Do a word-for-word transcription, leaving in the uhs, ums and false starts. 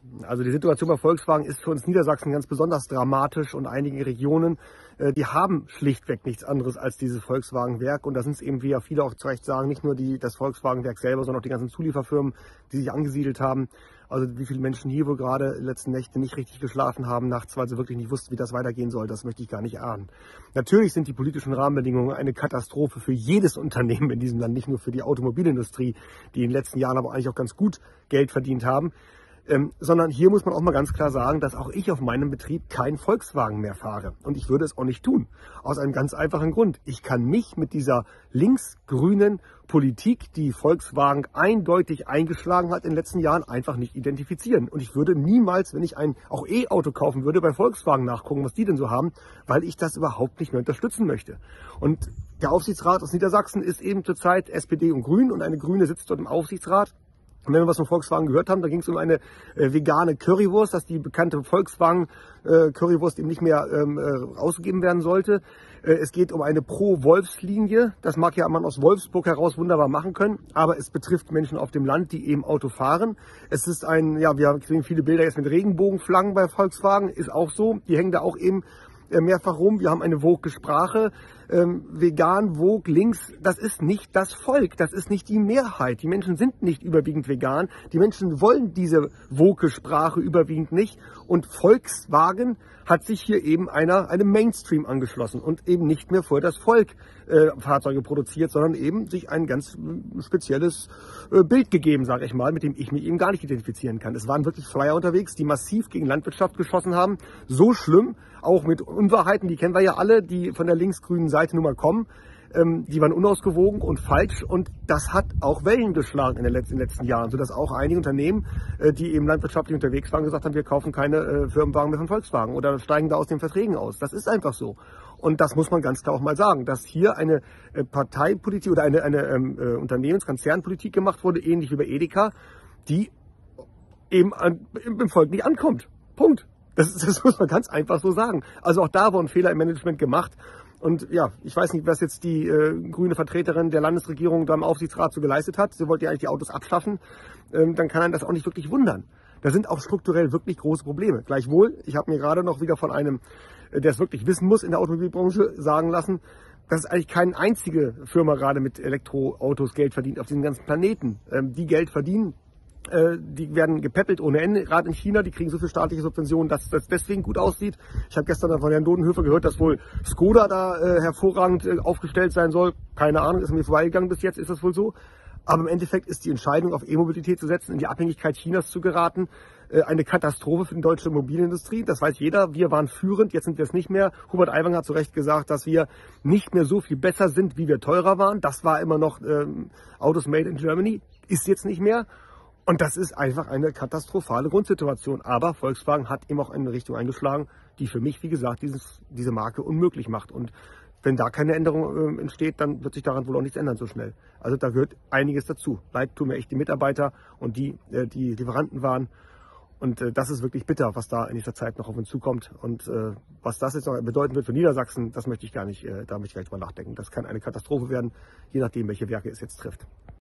Also die Situation bei Volkswagen ist für uns Niedersachsen ganz besonders dramatisch und einige Regionen, äh, die haben schlichtweg nichts anderes als dieses Volkswagenwerk. Und da sind es eben, wie ja viele auch zu Recht sagen, nicht nur die, das Volkswagenwerk selber, sondern auch die ganzen Zulieferfirmen, die sich angesiedelt haben. Also wie viele Menschen hier wohl gerade in den letzten Nächten nicht richtig geschlafen haben nachts, weil sie wirklich nicht wussten, wie das weitergehen soll, das möchte ich gar nicht ahnen. Natürlich sind die politischen Rahmenbedingungen eine Katastrophe für jedes Unternehmen in diesem Land, nicht nur für die Automobilindustrie, die in den letzten Jahren aber eigentlich auch ganz gut Geld verdient haben. Ähm, sondern hier muss man auch mal ganz klar sagen, dass auch ich auf meinem Betrieb kein Volkswagen mehr fahre. Und ich würde es auch nicht tun. Aus einem ganz einfachen Grund. Ich kann mich mit dieser linksgrünen Politik, die Volkswagen eindeutig eingeschlagen hat in den letzten Jahren, einfach nicht identifizieren. Und ich würde niemals, wenn ich ein auch E-Auto kaufen würde, bei Volkswagen nachgucken, was die denn so haben, weil ich das überhaupt nicht mehr unterstützen möchte. Und der Aufsichtsrat aus Niedersachsen ist eben zurzeit S P D und Grün und eine Grüne sitzt dort im Aufsichtsrat. Und wenn wir was von Volkswagen gehört haben, da ging es um eine äh, vegane Currywurst, dass die bekannte Volkswagen äh, Currywurst eben nicht mehr ähm, äh, ausgegeben werden sollte. Äh, es geht um eine Pro-Wolfs-Linie. Das mag ja man aus Wolfsburg heraus wunderbar machen können, aber es betrifft Menschen auf dem Land, die eben Auto fahren. Es ist ein, ja, wir sehen viele Bilder jetzt mit Regenbogenflaggen bei Volkswagen, ist auch so. Die hängen da auch eben mehrfach rum. Wir haben eine woke Sprache. Ähm, vegan, woke, links, das ist nicht das Volk, das ist nicht die Mehrheit. Die Menschen sind nicht überwiegend vegan. Die Menschen wollen diese woke Sprache überwiegend nicht. Und Volkswagen hat sich hier eben einer, einem Mainstream angeschlossen und eben nicht mehr für das Volk äh, Fahrzeuge produziert, sondern eben sich ein ganz äh, spezielles äh, Bild gegeben, sage ich mal, mit dem ich mich eben gar nicht identifizieren kann. Es waren wirklich Flyer unterwegs, die massiv gegen Landwirtschaft geschossen haben. So schlimm, auch mit Unwahrheiten, die kennen wir ja alle, die von der linksgrünen Seite nun mal kommen. Ähm, die waren unausgewogen und falsch und das hat auch Wellen geschlagen in den letzten, in den letzten Jahren, sodass auch einige Unternehmen, äh, die eben landwirtschaftlich unterwegs waren, gesagt haben, wir kaufen keine äh, Firmenwagen mehr von Volkswagen oder steigen da aus den Verträgen aus. Das ist einfach so. Und das muss man ganz klar auch mal sagen, dass hier eine äh, Parteipolitik oder eine, eine ähm, äh, Unternehmenskonzernpolitik gemacht wurde, ähnlich wie bei Edeka, die eben an, im Volk nicht ankommt. Punkt. Das, das muss man ganz einfach so sagen. Also auch da wurden Fehler im Management gemacht. Und ja, ich weiß nicht, was jetzt die äh, grüne Vertreterin der Landesregierung da im Aufsichtsrat so geleistet hat. Sie wollte ja eigentlich die Autos abschaffen. Ähm, dann kann einen das auch nicht wirklich wundern. Da sind auch strukturell wirklich große Probleme. Gleichwohl, ich habe mir gerade noch wieder von einem, äh, der es wirklich wissen muss in der Automobilbranche, sagen lassen, dass es eigentlich keine einzige Firma gerade mit Elektroautos Geld verdient auf diesem ganzen Planeten. Ähm, die Geld verdienen, die werden gepäppelt ohne Ende, gerade in China, die kriegen so viel staatliche Subventionen, dass das deswegen gut aussieht. Ich habe gestern von Herrn Dodenhöfer gehört, dass wohl Skoda da äh, hervorragend äh, aufgestellt sein soll. Keine Ahnung, ist mir vorbeigegangen bis jetzt, ist das wohl so. Aber im Endeffekt ist die Entscheidung, auf E-Mobilität zu setzen, in die Abhängigkeit Chinas zu geraten, äh, eine Katastrophe für die deutsche Immobilienindustrie. Das weiß jeder, wir waren führend, jetzt sind wir es nicht mehr. Hubert Aiwanger hat zu Recht gesagt, dass wir nicht mehr so viel besser sind, wie wir teurer waren. Das war immer noch ähm, Autos made in Germany, ist jetzt nicht mehr. Und das ist einfach eine katastrophale Grundsituation. Aber Volkswagen hat eben auch eine Richtung eingeschlagen, die für mich, wie gesagt, dieses, diese Marke unmöglich macht. Und wenn da keine Änderung äh, entsteht, dann wird sich daran wohl auch nichts ändern so schnell. Also da gehört einiges dazu. Leid tun mir echt die Mitarbeiter und die, äh, die Lieferanten waren. Und äh, das ist wirklich bitter, was da in dieser Zeit noch auf uns zukommt. Und äh, was das jetzt noch bedeuten wird für Niedersachsen, das möchte ich gar nicht, äh, da möchte ich gleich drüber nachdenken. Das kann eine Katastrophe werden, je nachdem, welche Werke es jetzt trifft.